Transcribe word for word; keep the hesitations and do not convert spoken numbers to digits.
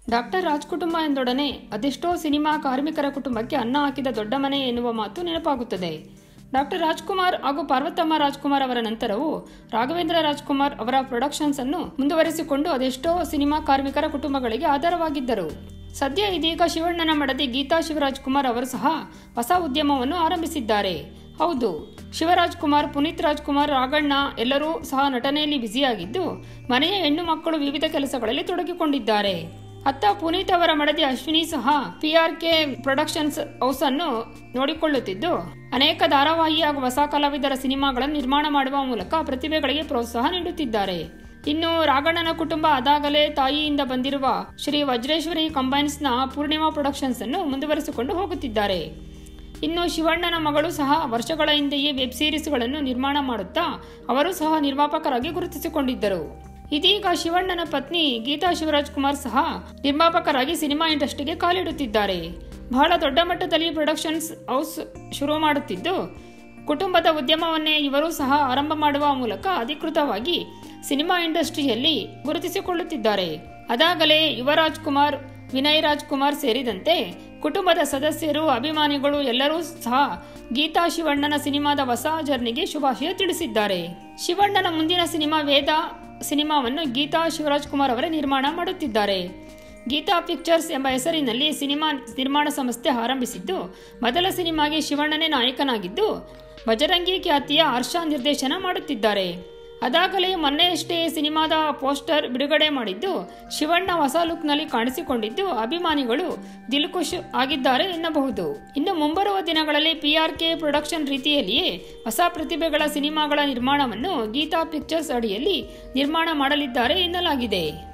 Doctor Raj ಕುಟುಂಬ ಎಂದೊಡನೆ ಅದೆಷ್ಟೋ cinema ಕಾರ್ಮಿಕರ ಕುಟುಂಬಕ್ಕೆ ಅನ್ನ ಹಾಕಿದ ದೊಡ್ಡ ಮನೆ ಎನ್ನುವ ಮಾತು ನೆನಪಾಗುತ್ತದೆ. ಡಾಕ್ಟರ್ ರಾಜ್ಕುಮಾರ್ ಹಾಗೂ ಪಾರ್ವತಮ್ಮ ರಾಜ್ಕುಮಾರ್ ಅವರ ನಂತರವೂ ರಾಘವೇಂದ್ರ ರಾಜ್ಕುಮಾರ್ ಅವರ ಪ್ರೊಡಕ್ಷನ್ಸ್ ಅನ್ನು ಮುಂದುವರಿಸಿಕೊಂಡು ಅದೆಷ್ಟೋ ಸಿನಿಮಾ ಕಾರ್ಮಿಕರ ಕುಟುಂಬಗಳಿಗೆ ಆಧಾರವಾಗಿದ್ದರು. ಸದ್ಯ ಇದೀಗ ಶಿವಣ್ಣನ ಮಡದಿ ಗೀತಾ ಶಿವರಾಜ್ಕುಮಾರ್ ಅವರು ಸಹ ಹೊಸ ಉದ್ಯಮವನ್ನು ಆರಂಭಿಸಿದ್ದಾರೆ. ಹೌದು, ಶಿವರಾಜ್ಕುಮಾರ್, ಪುನೀತ್ ರಾಜ್ಕುಮಾರ್, ರಾಘಣ್ಣ ಎಲ್ಲರೂ ಸಹ ನಟನೆಯಲ್ಲಿ ಬ್ಯುಸಿಯಾಗಿದ್ದು ಮನೆಯ ಹೆಣ್ಣು ಮಕ್ಕಳು ವಿವಿಧ ಕೆಲಸಗಳಲ್ಲಿ ತೊಡಗಿಕೊಂಡಿದ್ದಾರೆ. ಅತ್ತ ಪುನೀತ್ ಅವರ ಮಡದಿ ಅಶ್ವಿನಿ ಸಹ P R K productions house ಅನ್ನು ನೋಡಿಕೊಳ್ಳುತ್ತಿದ್ದು ಅನೇಕ ಧಾರಾವಾಹಿ ಹಾಗೂ ಹೊಸ ಕಲಾವಿದರ ಸಿನಿಮಾಗಳನ್ನು ನಿರ್ಮಾಣ ಮಾಡುವ ಮೂಲಕ ಪ್ರತಿಭೆಗಳಿಗೆ ಪ್ರೋತ್ಸಾಹ ನೀಡುತ್ತಿದ್ದಾರೆ. ಇನ್ನು ರಾಘಣ್ಣನ ಕುಟುಂಬ ಅದಾಗಲೇ ತಾಯಿಯಿಂದ ಬಂದಿರುವ ಶ್ರೀ ವಜ್ರೇಶ್ವರಿ ಕಂಬೈನ್ಸ್ ನ ಪೂರ್ಣಿಮಾ ಪ್ರೊಡಕ್ಷನ್ಸ್ ಅನ್ನು ಮುಂದುವರಿಸಿಕೊಂಡು ಹೋಗುತ್ತಿದ್ದಾರೆ. ಇನ್ನು ಶಿವಣ್ಣನ ಮಗಳು ಸಹ ವರ್ಷಗಳ ಹಿಂದೆಯೇ ವೆಬ್ ಸೀರೀಸ್ಗಳನ್ನು ನಿರ್ಮಾಣ ಮಾಡುತ್ತಾ ಅವರು ಸಹ ನಿರ್ಮಾಪಕರಾಗಿ ಗುರುತಿಸಿಕೊಂಡಿದ್ದರು. ಇದೀಗ ಶಿವಣ್ಣನ ಪತ್ನಿ ಗೀತಾ ಶಿವರಾಜ್ಕುಮಾರ್ ಸಹ ನಿರ್ಮಾಪಕರಾಗಿ ಸಿನಿಮಾ ಇಂಡಸ್ಟ್ರಿಗೆ ಕಾಲಿಡುತ್ತಿದ್ದಾರೆ. ಬಹಳ ದೊಡ್ಡ ಮಟ್ಟದಲ್ಲಿ ಪ್ರೊಡಕ್ಷನ್ಸ್ ಹೌಸ್ ಶುರು ಮಾಡುತ್ತಿದ್ದು ಕುಟುಂಬದ ಉದ್ಯಮವನ್ನೇ ಇವರು ಸಹ ಆರಂಭ ಮಾಡುವ ಮೂಲಕ ಅಧಿಕೃತವಾಗಿ ಸಿನಿಮಾ ಇಂಡಸ್ಟ್ರಿಯಲ್ಲಿ ಗುರುತಿಸಿಕೊಳ್ಳುತ್ತಿದ್ದಾರೆ. ಅದಾಗಲೇ ಯುವರಾಜ್ ಕುಮಾರ್, ವಿನಯ್ ರಾಜ್ಕುಮಾರ್ ಸೇರಿದಂತೆ ಕುಟುಂಬದ ಸದಸ್ಯರು, ಅಭಿಮಾನಿಗಳು ಎಲ್ಲರೂ ಸಹ ಗೀತಾ ಶಿವಣ್ಣನ ಸಿನಿಮಾದ ಹೊಸ ಜರ್ನಿಗೆ ಶುಭಾಶಯ ತಿಳಿಸಿದ್ದಾರೆ. ಶಿವಣ್ಣನ ಮುಂದಿನ ಸಿನಿಮಾ ವೇದ ಸಿನಿಮಾವನ್ನು ಗೀತಾ ಶಿವರಾಜ್ಕುಮಾರ್ ಅವರೇ ನಿರ್ಮಾಣ ಮಾಡುತ್ತಿದ್ದಾರೆ. ಗೀತಾ ಪಿಕ್ಚರ್ಸ್ ಎಂಬ ಹೆಸರಿನಲ್ಲಿ ಸಿನಿಮಾ ನಿರ್ಮಾಣ ಸಂಸ್ಥೆ ಆರಂಭಿಸಿದ್ದು ಮೊದಲ ಸಿನಿಮಾಗೆ ಶಿವಣ್ಣನೇ ನಾಯಕನಾಗಿದ್ದು ಬಜರಂಗಿ ಖ್ಯಾತಿಯ ಹರ್ಷ ನಿರ್ದೇಶನ ಮಾಡುತ್ತಿದ್ದಾರೆ. ಅದಾಗಲೇ ಮೊನ್ನೆಯಷ್ಟೇ ಸಿನಿಮಾದ ಪೋಸ್ಟರ್ ಬಿಡುಗಡೆ ಮಾಡಿದ್ದು ಶಿವಣ್ಣ ಹೊಸ ಲುಕ್ ನಲ್ಲಿ ಕಾಣಿಸಿಕೊಂಡಿದ್ದು ಅಭಿಮಾನಿಗಳು ದಿಲ್ಖುಷ್ ಆಗಿದ್ದಾರೆ ಎನ್ನಬಹುದು. ಇನ್ನು ಮುಂಬರುವ ದಿನಗಳಲ್ಲಿ ಪಿ ಆರ್ ಕೆ ಪ್ರೊಡಕ್ಷನ್ ರೀತಿಯಲ್ಲಿಯೇ ಹೊಸ ಪ್ರತಿಭೆಗಳ ಸಿನಿಮಾಗಳ ನಿರ್ಮಾಣವನ್ನು ಗೀತಾ ಪಿಕ್ಚರ್ಸ್ ಅಡಿಯಲ್ಲಿ ನಿರ್ಮಾಣ ಮಾಡಲಿದ್ದಾರೆ ಎನ್ನಲಾಗಿದೆ.